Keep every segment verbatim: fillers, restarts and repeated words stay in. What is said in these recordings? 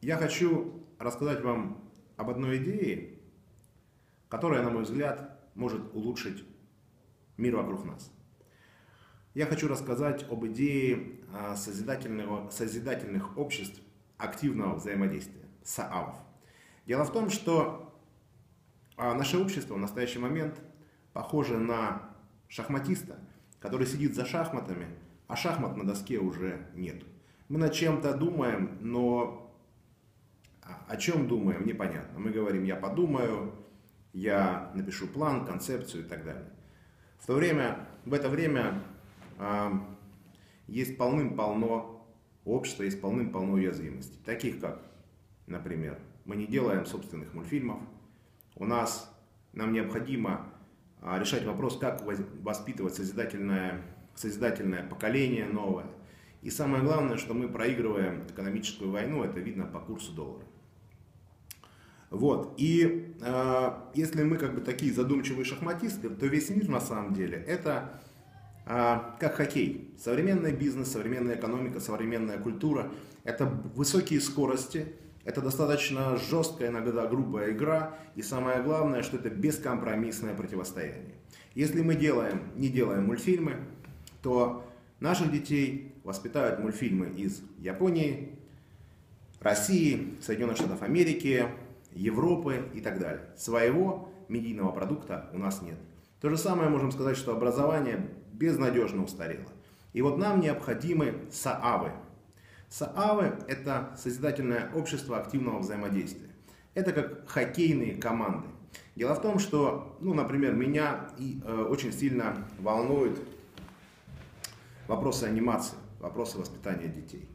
Я хочу рассказать вам об одной идее, которая, на мой взгляд, может улучшить мир вокруг нас. Я хочу рассказать об идее созидательного, созидательных обществ активного взаимодействия, СААВов. Дело в том, что наше общество в настоящий момент похоже на шахматиста, который сидит за шахматами, а шахмат на доске уже нет. Мы над чем-то думаем, но о чем думаем, непонятно. Мы говорим, я подумаю, я напишу план, концепцию и так далее. В то время, в это время э, есть полным-полно общества, есть полным-полно уязвимостей. Таких как, например, мы не делаем собственных мультфильмов. У нас, нам необходимо э, решать вопрос, как воспитывать созидательное, созидательное поколение новое. И самое главное, что мы проигрываем экономическую войну, это видно по курсу доллара. Вот. И э, если мы как бы такие задумчивые шахматисты, то весь мир на самом деле это э, как хоккей. Современный бизнес, современная экономика, современная культура – это высокие скорости, это достаточно жесткая, иногда грубая игра. И самое главное, что это бескомпромиссное противостояние. Если мы делаем, не делаем мультфильмы, то наших детей воспитают мультфильмы из Японии, России, Соединенных Штатов Америки, Европы и так далее. Своего медийного продукта у нас нет. То же самое можем сказать, что образование безнадежно устарело. И вот нам необходимы СААВы. СААВы – это созидательное общество активного взаимодействия. Это как хоккейные команды. Дело в том, что, ну, например, меня и, э, очень сильно волнуют вопросы анимации, вопросы воспитания детей.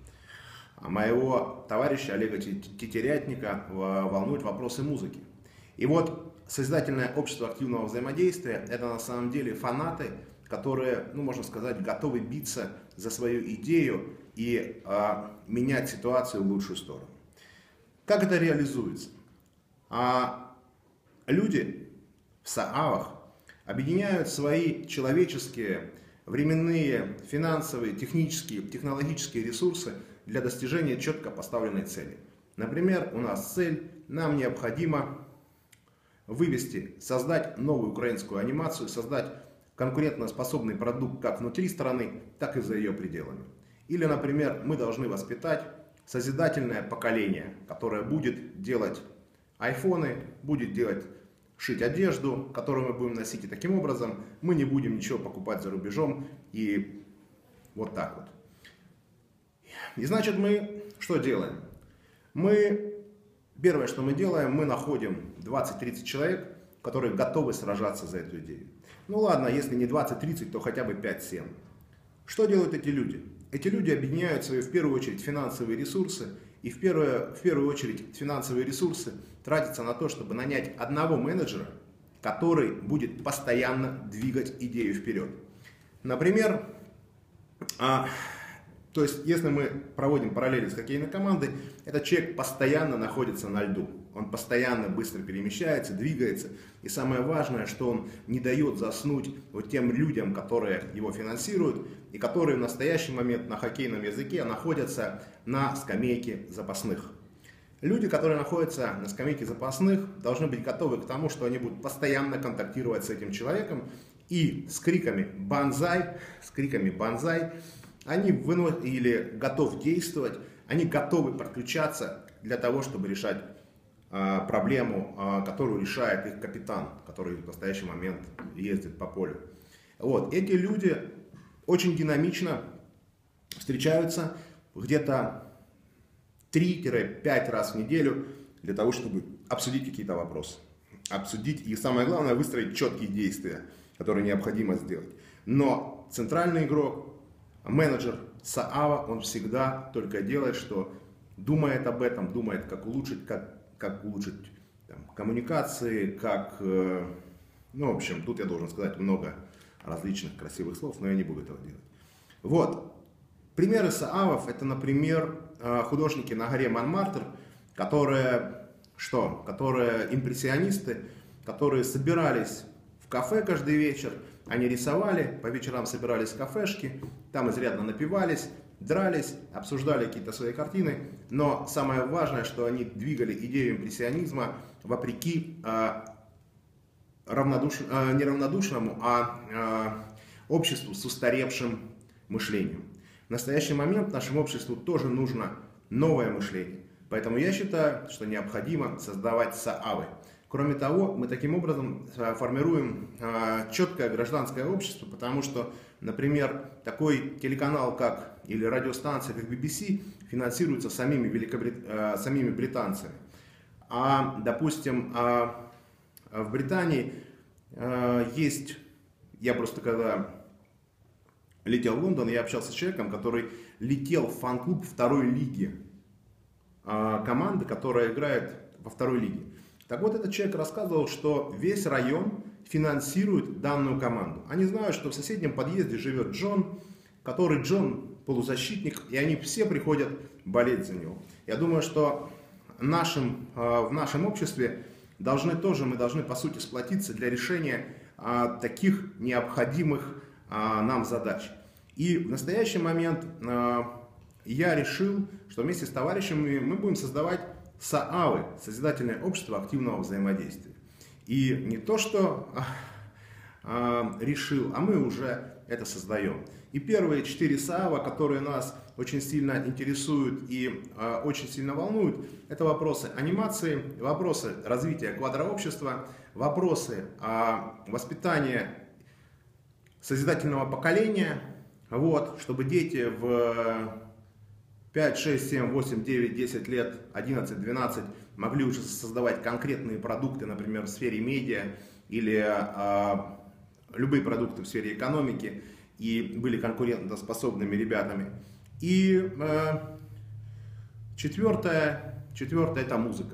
Моего товарища Олега Тетерятника волнуют вопросы музыки. И вот созидательное общество активного взаимодействия – это на самом деле фанаты, которые, ну, можно сказать, готовы биться за свою идею и а, менять ситуацию в лучшую сторону. Как это реализуется? А, люди в СААВах объединяют свои человеческие, временные, финансовые, технические, технологические ресурсы для достижения четко поставленной цели. Например, у нас цель, нам необходимо вывести, создать новую украинскую анимацию, создать конкурентоспособный продукт как внутри страны, так и за ее пределами. Или, например, мы должны воспитать созидательное поколение, которое будет делать айфоны, будет делать, шить одежду, которую мы будем носить, и таким образом мы не будем ничего покупать за рубежом, и вот так вот. И значит, мы что делаем? Мы, первое, что мы делаем, мы находим двадцать-тридцать человек, которые готовы сражаться за эту идею. Ну ладно, если не двадцать-тридцать, то хотя бы пять-семь. Что делают эти люди? Эти люди объединяют свои, в первую очередь, финансовые ресурсы, и в первую, в первую очередь финансовые ресурсы тратятся на то, чтобы нанять одного менеджера, который будет постоянно двигать идею вперед. Например, а, то есть, если мы проводим параллели с хоккейной командой, этот человек постоянно находится на льду. Он постоянно быстро перемещается, двигается. И самое важное, что он не дает заснуть вот тем людям, которые его финансируют, и которые в настоящий момент на хоккейном языке находятся на скамейке запасных. Люди, которые находятся на скамейке запасных, должны быть готовы к тому, что они будут постоянно контактировать с этим человеком. И с криками «Банзай», с криками «Банзай», они выносят или готов действовать, они готовы подключаться для того, чтобы решать а, проблему, а, которую решает их капитан, который в настоящий момент ездит по полю. Вот. Эти люди очень динамично встречаются где-то три-пять раз в неделю для того, чтобы обсудить какие-то вопросы. Обсудить и, самое главное, выстроить четкие действия, которые необходимо сделать. Но центральный игрок, менеджер СААВа, он всегда только делает, что думает об этом, думает, как улучшить, как, как улучшить там, коммуникации, как, э, ну, в общем, тут я должен сказать много различных красивых слов, но я не буду этого делать. Вот. Примеры СААВов, это, например, художники на горе Монмартр, которые, что? Которые импрессионисты, которые собирались в кафе каждый вечер, они рисовали, по вечерам собирались в кафешки, там изрядно напивались, дрались, обсуждали какие-то свои картины, но самое важное, что они двигали идею импрессионизма вопреки э, равнодуш... э, не равнодушному, а э, обществу с устаревшим мышлением. В настоящий момент нашему обществу тоже нужно новое мышление. Поэтому я считаю, что необходимо создавать СААВы. Кроме того, мы таким образом формируем четкое гражданское общество, потому что, например, такой телеканал как, или радиостанция, как би би си, финансируется самими, Великобрит... самими британцами. А, допустим, в Британии есть, я просто когда летел в Лондон, я общался с человеком, который летел в фан-клуб второй лиги, команды, которая играет во второй лиге. Так вот, этот человек рассказывал, что весь район финансирует данную команду. Они знают, что в соседнем подъезде живет Джон, который Джон полузащитник, и они все приходят болеть за него. Я думаю, что нашим, в нашем обществе должны тоже, мы должны по сути сплотиться для решения таких необходимых нам задач. И в настоящий момент я решил, что вместе с товарищами мы будем создавать СААВы, Созидательное общество активного взаимодействия. И не то, что а, решил, а мы уже это создаем. И первые четыре СААВа, которые нас очень сильно интересуют и а, очень сильно волнуют, это вопросы анимации, вопросы развития квадрообщества, вопросы а, воспитания созидательного поколения, вот, чтобы дети в пять, шесть, семь, восемь, девять, десять лет, одиннадцать, двенадцать могли уже создавать конкретные продукты, например, в сфере медиа или а, любые продукты в сфере экономики и были конкурентоспособными ребятами. И а, четвертое, четвертое это музыка.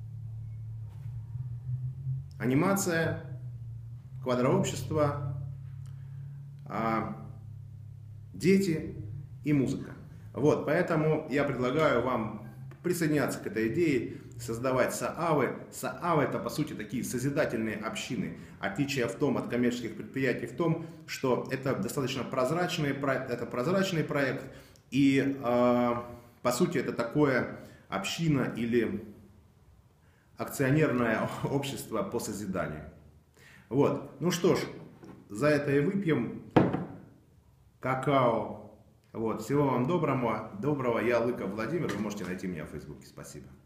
Анимация, квадрообщество, а, дети и музыка. Вот, поэтому я предлагаю вам присоединяться к этой идее, создавать СААВы. СААВы это по сути такие созидательные общины. Отличие в том от коммерческих предприятий в том, что это достаточно прозрачный проект, это прозрачный проект и э, по сути это такое община или акционерное общество по созиданию. Вот, ну что ж, за это и выпьем какао. Вот, всего вам доброго, доброго, я Лыков Владимир, вы можете найти меня в Фейсбуке, спасибо.